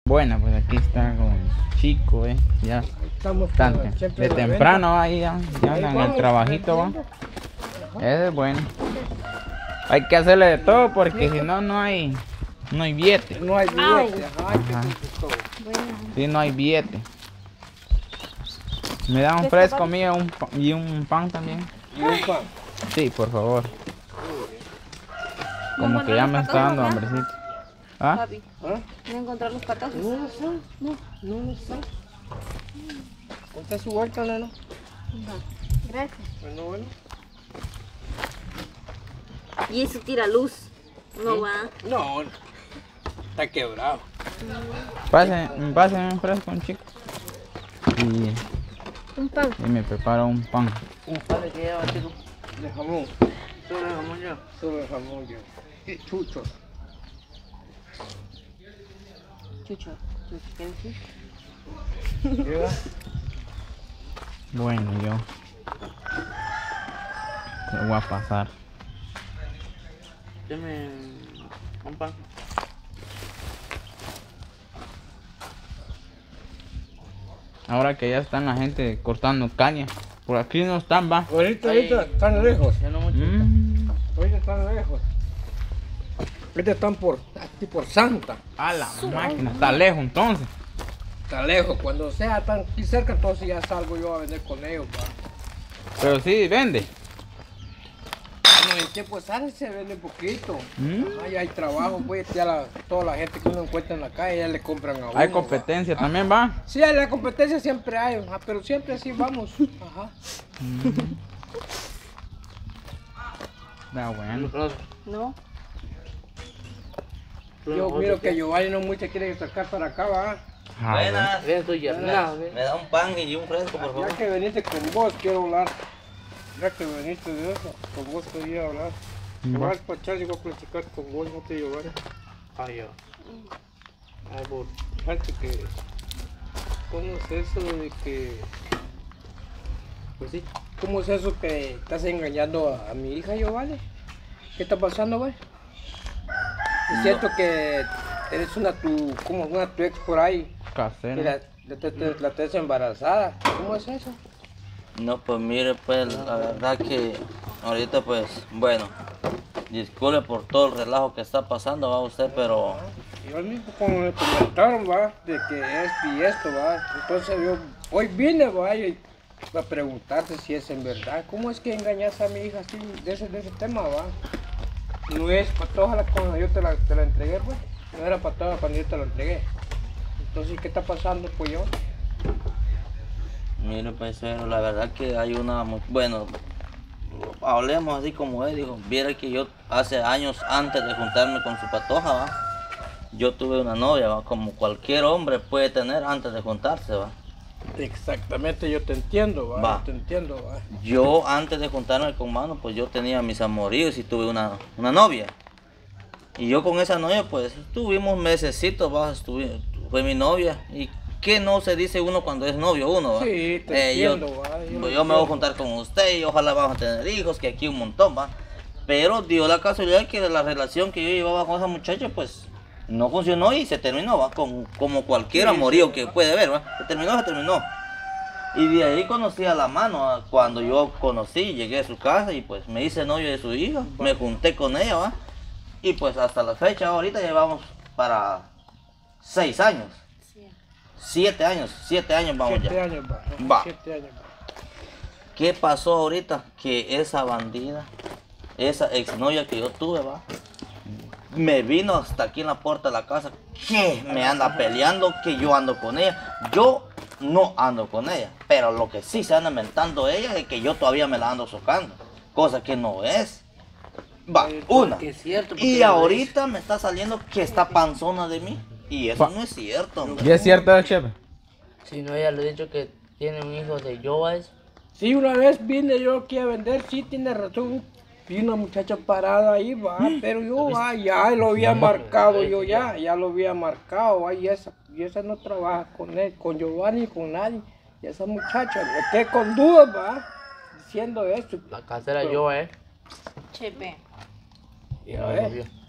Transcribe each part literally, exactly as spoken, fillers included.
Bueno, pues aquí está con Chico, eh. Ya Estamos tan, siempre de en la temprano ahí ya, ya Ahí andan en vamos, el trabajito, va. vendiendo. Ese es bueno. Hay que hacerle de todo porque si no, no hay, no hay billete. No hay Ay. billete, ajá, hay que Ajá. hacer de todo. Bueno, Si no hay billete. Me da un ¿Qué fresco está mío un pa- y un pan también. Y un pan. Sí, por favor. ¿no Como que encontró ya los me está patojos, dando ya? hambrecito. ¿Ah? Papi, ¿Ah? ¿no encontró los patojos? No lo sé, no, no lo sé. ¿Cuánta es su vuelta, nena? Va, gracias. Bueno, bueno. Y eso tira luz. No va. No, está quebrado. Pasen, pasen un fresco, un chico. Y, Un pan. y me preparo un pan. Un pan de que lleva, chico. De jamón. Solo de jamón ya. Solo de jamón ya. Y chuchos. Chucho. Chucho, ¿qué decís? Lleva. Bueno, yo le voy a pasar. Deme un pan. Ahora que ya están la gente cortando caña. Por aquí no están, va. Ahorita, Ahí. ahorita están lejos. Ya no mucho. Mm, Ahorita están lejos. Ahorita están por, aquí por Santa. a la máquina, está lejos entonces. Está lejos. Cuando sea tan aquí cerca, entonces ya salgo yo a vender con ellos, va. Pero sí, vende. Bueno, en tiempo de sal se vende poquito. Mm. Ahí hay trabajo, pues ya la, toda la gente que uno encuentra en la calle ya le compran a uno. Hay va. competencia también, va. Sí, en la competencia siempre hay, ajá, pero siempre así vamos. Ajá. Está bueno. Los- No. los- Yo los- miro que Giovanni no mucho quiere sacar para acá, va. Ah, bueno. Buenas. Ven tu yerna, Buenas. Me da un pan y un fresco, por favor. Ya que veniste con vos, quiero hablar. Ya que veniste de eso, con vos quería hablar. Te voy a despachar y voy a platicar con vos, no te Giovanni. Ay, yo. Ay, vos, fíjate que... ¿Cómo es eso de que... Pues sí, ¿cómo es eso que estás engañando a, a mi hija, Giovanni? ¿Qué está pasando, güey? Es cierto que eres una tu, como una tu ex por ahí, que la, Casera. la, te- te- la tenés embarazada. ¿Cómo es eso? No, pues mire, pues la verdad que ahorita, pues, bueno, disculpe por todo el relajo que está pasando, va usted, pero Yo al mismo como me comentaron, va, de que esto y esto, va. Entonces yo hoy vine, va, y a preguntarte si es en verdad. ¿Cómo es que engañas a mi hija así de ese, de ese tema, va? No es patoja cuando yo te la, te la entregué, pues. No era patoja cuando yo te la entregué. Entonces, ¿qué está pasando, pues yo? mire, pues, pero la verdad que hay una, mu- bueno, hablemos así como él dijo, viera que yo hace años antes de juntarme con su patoja, va, yo tuve una novia, va, como cualquier hombre puede tener antes de juntarse, va. Exactamente, yo te entiendo, va. Va. Yo te entiendo, va. Yo antes de juntarme con Mano, pues yo tenía mis amoríos y tuve una, una novia. Y yo con esa novia, pues tuvimos mesecitos, va, estuve, fue mi novia. ¿Y qué no se dice uno cuando es novio uno, va? Sí, te Eh, yo, entiendo, va. Yo, pues, lo yo me voy a entiendo. juntar con usted y ojalá vamos a tener hijos, que aquí un montón, va. Pero dio la casualidad que la relación que yo llevaba con esa muchacha, pues no funcionó y se terminó, va, con, como cualquier Sí, amorío sí, que va. puede haber, va. Se terminó, se terminó. Y de ahí conocí a la mano, ah, cuando yo conocí, llegué a su casa y pues me hice novio de su hija, me junté con ella, va. Y pues hasta la fecha, ahorita llevamos para seis años, Sí. siete años, siete años vamos Siete ya. años, va. Ajá, Va. Siete años, va. ¿Qué pasó ahorita? Que esa bandida, esa exnovia que yo tuve, va, me vino hasta aquí en la puerta de la casa, que me anda peleando, que yo ando con ella. Yo no ando con ella, pero lo que sí se anda inventando ella es que yo todavía me la ando socando, cosa que no es. Va, Eh, una. que es cierto, porque Y lo ahorita me está saliendo que está panzona de mí. Y eso Pa- no es cierto, hombre. ¿Y es cierto, chef? Si no, ella le he dicho que tiene un hijo de Joas. Sí, una vez vine yo aquí a vender, sí, tiene razón. Vi una muchacha parada ahí, va, pero yo va, ya lo había marcado, yo ya, ya lo había marcado, va, y esa, y esa no trabaja con él, con Giovanni, con nadie. Y esa muchacha, me quedé con dudas, va, diciendo esto. La casera Joa, ¿eh? Chepe. Y a ver,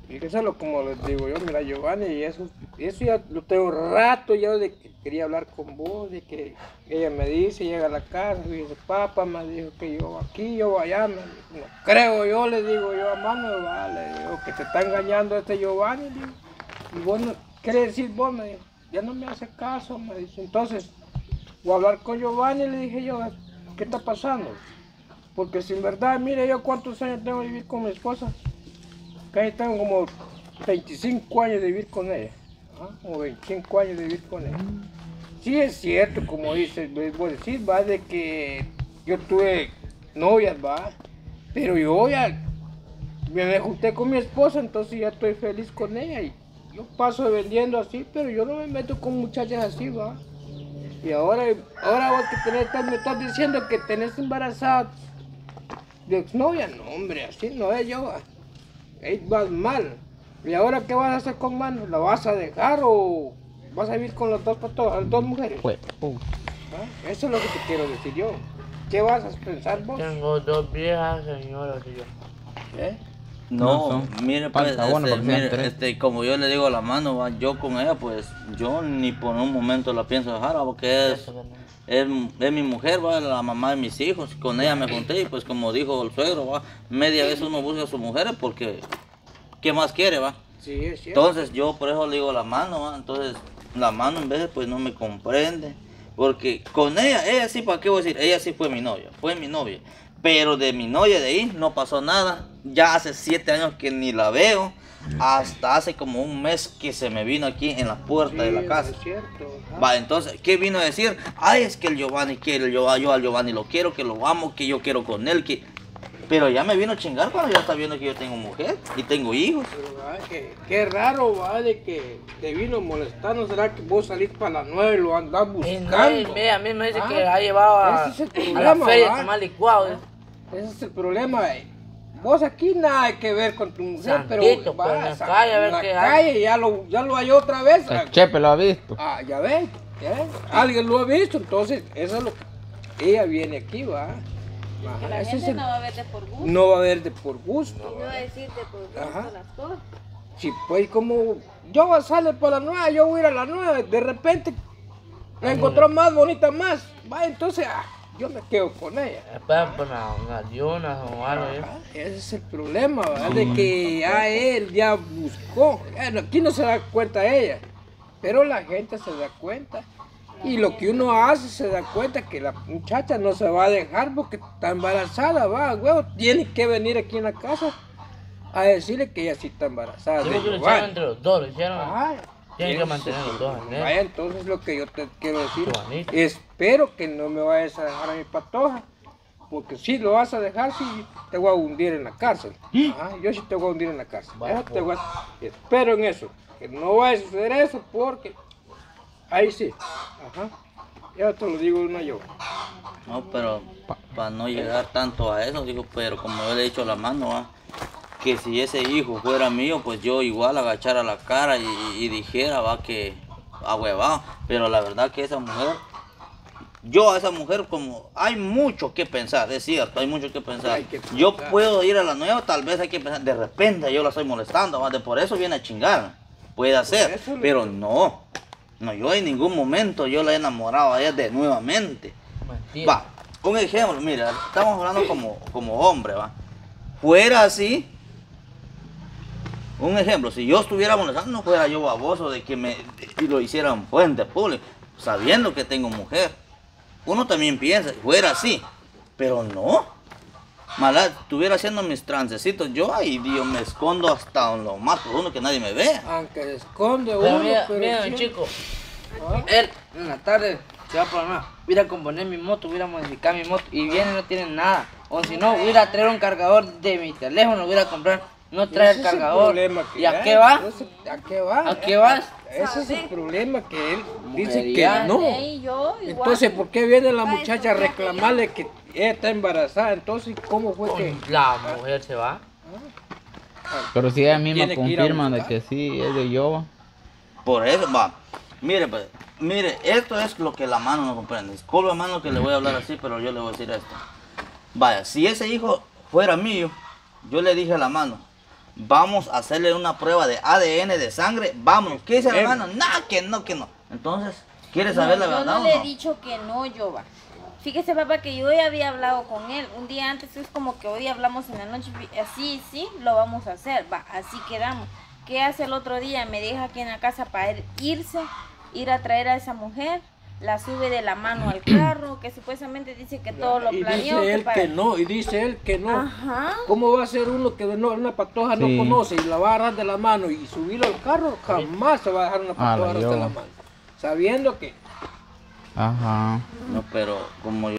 Y eso es lo como les digo yo, mira Giovanni, y eso, eso ya lo tengo rato ya de que quería hablar con vos, de que ella me dice, llega a la casa y dice, papá me dijo que yo aquí, yo allá, me, no creo yo, le digo yo a mano, vale, digo que te está engañando este Giovanni, digo, y vos no, ¿qué le decís vos? Me dijo, ya no me hace caso, me dice, entonces, voy a hablar con Giovanni, le dije yo, ¿qué está pasando? Porque si en verdad, mire yo cuántos años tengo de vivir con mi esposa. Casi tengo como veinticinco años de vivir con ella. ¿Ah? Como veinticinco años de vivir con ella. Sí es cierto, como dice, voy a decir, va, de que yo tuve novias, va. Pero yo ya me junté con mi esposa, entonces ya estoy feliz con ella. Y yo paso vendiendo así, pero yo no me meto con muchachas así, va. Y ahora, ahora vos que tenés, me estás diciendo que tenés embarazada de exnovia. No, hombre, así no es yo, va. Ahí vas mal. ¿Y ahora qué vas a hacer con mano? ¿La vas a dejar o vas a vivir con las dos, las dos mujeres? Pues, uh, ¿Ah? Eso es lo que te quiero decir yo. ¿Qué vas a pensar vos? Tengo dos viejas señoras y yo. ¿Eh? No, No son- mire pues, falta uno este, para que sean mire, tres. este, como yo le digo a la mano, va, yo con ella, pues, yo ni por un momento la pienso dejar, va, porque es, Eso que no. es, es mi mujer, va, la mamá de mis hijos, con ella me junté y pues como dijo el suegro, va, media vez uno busca a sus mujeres porque, ¿qué más quiere, va? Sí, es cierto. Entonces yo por eso le digo la mano, ¿va? Entonces la mano en vez de pues no me comprende, porque con ella, ella sí, ¿para qué voy a decir? Ella sí fue mi novia, fue mi novia, pero de mi novia de ahí no pasó nada, ya hace siete años que ni la veo, hasta hace como un mes que se me vino aquí en la puerta de la Sí, casa. es cierto. Ajá. Va, entonces, ¿qué vino a decir? Ay, es que el Giovanni quiere, yo, yo al Giovanni lo quiero, que lo amo, que yo quiero con él, que... Pero ya me vino a chingar cuando ya está viendo que yo tengo mujer y tengo hijos. Pero, va, que, qué raro, va, de que te vino molestando. ¿Será que vos salís para la nueve y lo andás Y no, y buscando? mira, a mí me dice Ah, que ha llevado a, ese es el a la problema, feria ¿va? a tomar licuado. ¿eh? Ese es el problema. eh. Vos aquí nada que ver con tu mujer, pero Santito, va, pues, en la sa- calle, a ver en la qué hay. calle ya lo, ya lo halló otra vez. Ah, el Chepe lo ha visto. ah, ya ves, ya ves. Alguien lo ha visto, entonces eso es lo que ella viene aquí, va. Ajá, La ese gente es el- no va a ver de por gusto. no va a haber de por gusto. No va a decir de por gusto Ajá. las cosas. Sí, pues como yo sale por la nueva, yo voy a ir a la nueva, de repente la encontró más bonita más, va, entonces ah, yo me quedo con ella. Después poner unas diunas o algo. ¿eh? Ah, ese es el problema, ¿verdad? De que ya él ya buscó. Bueno, aquí no se da cuenta ella, pero la gente se da cuenta. Y lo que uno hace se da cuenta que la muchacha no se va a dejar porque está embarazada, va, huevo, tiene que venir aquí en la casa a decirle que ella sí está embarazada. Sí, de porque lo Giovanni. hicieron entre los dos, lo hicieron. Ajá. Tienen que Eso mantener los sí. dos, ¿eh? Vaya, entonces lo que yo te quiero decir, Qué bonito. espero que no me vayas a dejar a mi patoja, porque si lo vas a dejar, sí te voy a hundir en la cárcel. Ajá, yo sí te voy a hundir en la cárcel. Vaya, Eso te voy a- espero en eso, que no vaya a suceder eso, porque ahí sí. Ajá. Ya te lo digo una yo. No, pero para no llegar tanto a eso, digo, pero como yo le he dicho a la mano, ¿va? Que si ese hijo fuera mío, pues yo igual agachara la cara y, y dijera, va, que ahuevado. Pero la verdad que esa mujer, yo a esa mujer como, hay mucho que pensar, es cierto, hay mucho que pensar. Hay que Yo pensar. puedo ir a la nueva, tal vez hay que pensar, de repente yo la estoy molestando, ¿va? De por eso viene a chingar, puede hacer, eso le- pero no. No, yo en ningún momento yo la he enamorado a ella de nuevamente. Mentira. Va, un ejemplo, mira, estamos hablando como, como hombre, va. Fuera así, un ejemplo, si yo estuviera molestando, no fuera yo baboso de que me y lo hicieran fuente público, sabiendo que tengo mujer. Uno también piensa, fuera así, pero no. Mala, estuviera haciendo mis transecitos, yo ahí yo me escondo hasta lo más profundo que nadie me vea. Aunque se esconde Pero uno, mira, pero mira, siempre- chico, Ah, él en la tarde se va por la nada. Voy a ir a componer mi moto, voy a ir a modificar mi moto y viene y no tiene nada. O si no, voy a ir a traer un cargador de mi teléfono, voy a ir a comprar, no trae el ese es cargador. problema que ¿Y a hay, qué va? entonces, ¿A qué va? ¿A qué vas? Ese es el problema que él dice que Mujerial. no. Ey, yo igual. Entonces, ¿por qué viene la Va a muchacha a estudiar que reclamarle que ella está embarazada? Entonces, ¿cómo fue que...? La mujer se va. Pero si ella misma Tiene que ir a confirma de buscar. que sí es de yo. Por eso, va. Mire, pues, mire, esto es lo que la mano no comprende. Disculpe, mano, que le voy a hablar así, pero yo le voy a decir esto. Vaya, si ese hijo fuera mío, yo le dije a la mano, vamos a hacerle una prueba de A D N de sangre, vámonos. ¿Qué dice el hermano? Nada, que no, que no. Entonces, ¿quieres saber No, la yo verdad no o le he no? dicho que no, yo va. Fíjese, papá, que yo ya había hablado con él. Un día antes es como que hoy hablamos en la noche. Así, sí, lo vamos a hacer. Va, así quedamos. ¿Qué hace el otro día? Me deja aquí en la casa para ir- irse, ir a traer a esa mujer. La sube de la mano al carro, que supuestamente dice que todo lo Y planeó. dice él para- que no, y dice él que no. Ajá. ¿Cómo va a ser uno que no, una patoja Sí. no conoce y la va a agarrar de la mano y subirlo al carro? Jamás se va a dejar una Ah, patoja la agarrar de yo. la mano. Sabiendo que Ajá. No, pero como yo